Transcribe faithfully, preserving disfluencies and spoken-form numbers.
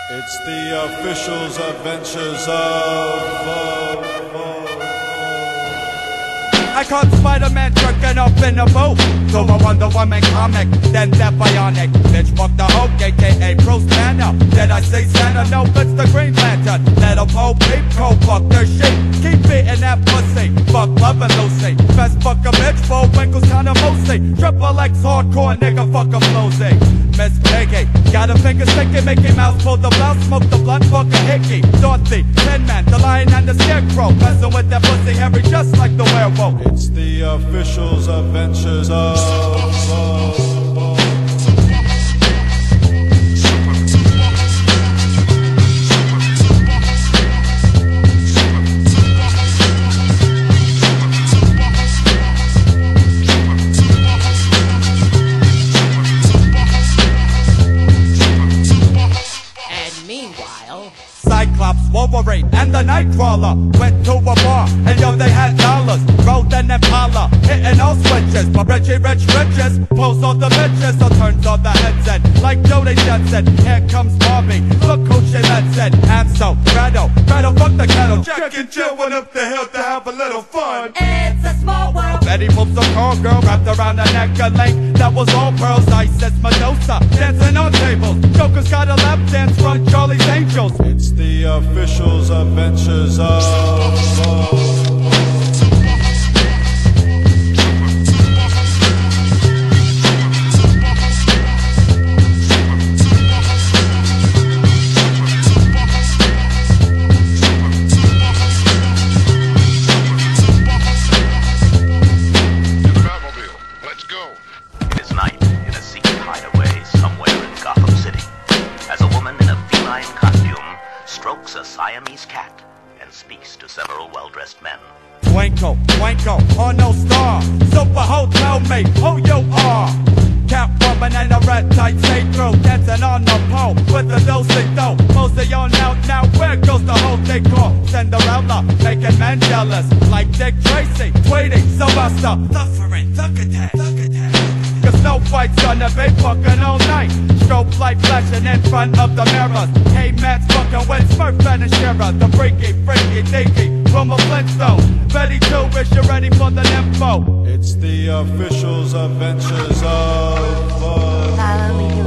It's the official's adventures of... of, of, I caught Spider-Man jerking off in a boat. So a Wonder Woman comic, then that Bionic. Bitch, fuck the Hulk, a k a. Bruce Banner. Did I say Santa? No, it's the Green Lantern. Little Bo Peep, cold fuck their shit. Keep beating that pussy, fuck loving Lucy. Best fuck a bitch, Bullwinkle's kinda moosy. Triple X hardcore nigga, fuck a floozy. Miss Piggy, got a finger sticky, Mickey Mouse pull the blouse, smoke the blunt, fuck a hicky. Dorothy, Tin Man, the Lion and the Scarecrow, messing with that pussy hairy just like the werewolf. It's the official's adventures of... of Cyclops, Wolverine, and the Nightcrawler went to a bar, and yo, they had dollars. Rode an Impala, hitting all switches. But Richie Rich riches, pulls all the bitches, so turns on the headset. Like Judy, Jetson, here comes Barbie. Look who she lets it. Hansel, Gretel, Gretel, fuck the kettle. Jack and Jill went up the hill to have a little fun. It's a small world. Betty moves a call girl wrapped around her neck, a link that was all pearls. Ice as Medusa, dancing on tables. Joker's got a lap dance from Charlie's Angels. It's the official's adventures of... of strokes a Siamese cat and speaks to several well-dressed men. Twinkle, twinkle, on no star. Super hotel mate, who you are? Catwoman and a red tight see-through, dancing on the pole with the dosey dough. Mostly on out now, where goes the whole decor? Cinderella, making men jealous, like Dick Tracy, Tweety, Sylvester, suffering, look at that, look at that. Cause no fight's gonna be fucking all night. Strobe light flashing in front of the mirrors. K-Max fucking with Smurf and Shira. The freaky, freaky, deaky, from a Flintstone. Ready to wish you're ready for the nympho. It's the official's adventures of... of